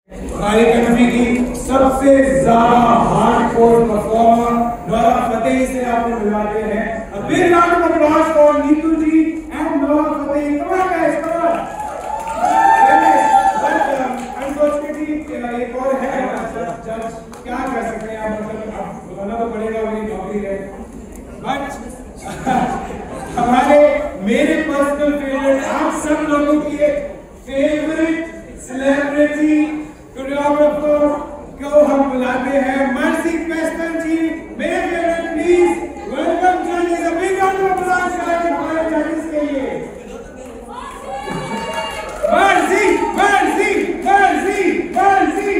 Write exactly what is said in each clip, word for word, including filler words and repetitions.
हमारी कंट्री की सबसे ज्यादा हार्डकोर परफॉर्मर नोरा फतेही से आपको मिलाते हैं। A big round of applause for Neetu ji and Nora Fatehi. Come on guys, come on। Unfortunately एक और है जज, क्या कर सकते हैं आप, मतलब बताना तो पड़ेगा, मेरी नौकरी है। बट हमारे मेरे पर्सनल फेवरेट, आप सब लोगों की फेवरेट सेलिब्रिटी कोरियोग्राफर को हम बुलाते हैं मर्सी पेस्टन जी। मेरे फेवरेट, प्लीज वेलकम जजेस, a big round of applause हमारे जजेस के लिए। Mercy mercy mercy mercy.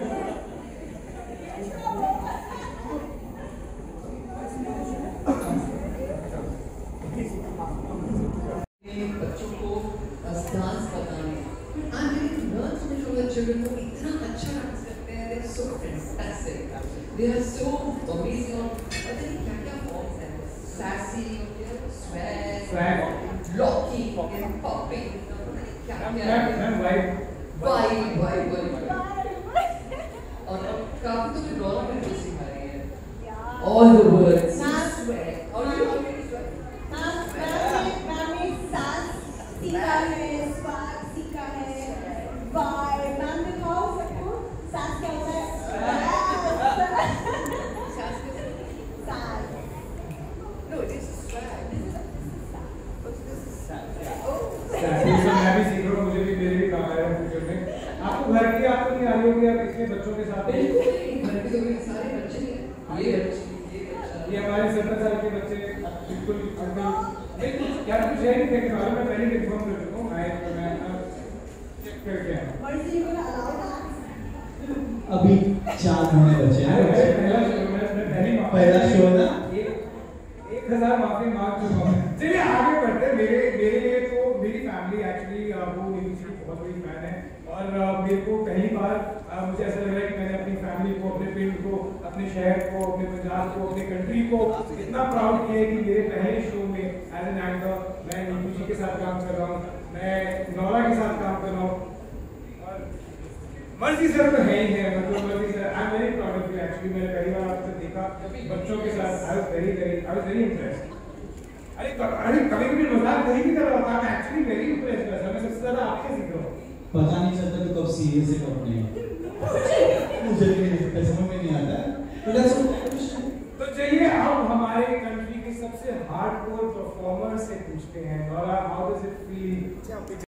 बच्चों को डांस बताने children को इतना अच्छा डांस करते हैं, they are so fantastic, they are so amazing, पता नहीं क्या क्या forms हैं, sassy, swag, locky, popping, क्या क्या vibe, vibe, vibe, और काफी तो जो डॉलर में भी सिखा रही है, all the words, swag, और ये ऑलरेडी swag, मैंने सास सीखा है, swag सीखा है, vibe, मैम दिखाओ सबको सास क्या होता है? सास सास no, it is swag, this is this is swag, मैं भी सीख रहा हूँ, मुझे भी मेरे भी काम आया है फ्यूचर में। आपको घर की आपको नहीं आ रही होगी, आप इसलिए बच्चों के साथ बिल्कुल नहीं, घर के तो मेरे सारे बच्चे हैं, ये बच्चे, ये हमारे सत्रह साल के बच्चे बिल्कुल अंकल बिल्कुल यार कुछ है नहीं देखने वाले, मैं पहले इन्फॉर्म कर चुका हूँ, मैं मैं चेक करके आया। मर्जी को अलाउ ना अभी चार महीने बचे हैं, पहला शो मैं पहली पहला शो ना एक हजार माफी मांग चुका हूँ। चलिए आगे बढ़ते हैं। मेरे मेरे लिए तो मेरी फैमिली एक्चुअली वो नीतू जी की बहुत बड़ी फैन है, और मेरे को पहली बार मुझे ऐसा लग रहा है कि मैंने अपनी फैमिली को, अपने पिंड को, अपने शहर को, अपने पंजाब को, अपने कंट्री को इतना प्राउड किया है कि मेरे पहले शो में एज एन एक्टर मैं नीतू जी के साथ काम कर रहा हूँ, मैं नोरा के साथ काम कर रहा हूँ, और मर्सी सर तो है ही है, मतलब mercy sir I am very proud of you. Actually मैंने पहली बार आपसे देखा बच्चों के साथ, I was very very I was very impressed. अरे अरे कभी कभी मजाक नहीं की तरह होता, मैं एक्चुअली वेरी इम्प्रेस्ड है, मैं सबसे ज्यादा आपसे सीख रहा हूँ। पता नहीं चलता तो कब सीरियस है कब नहीं, मुझे भी समझ में नहीं आता। तो चलिए अब हमारे कंट्री के सबसे हार्डकोर परफॉर्मर से पूछते हैं, Nora how does it feel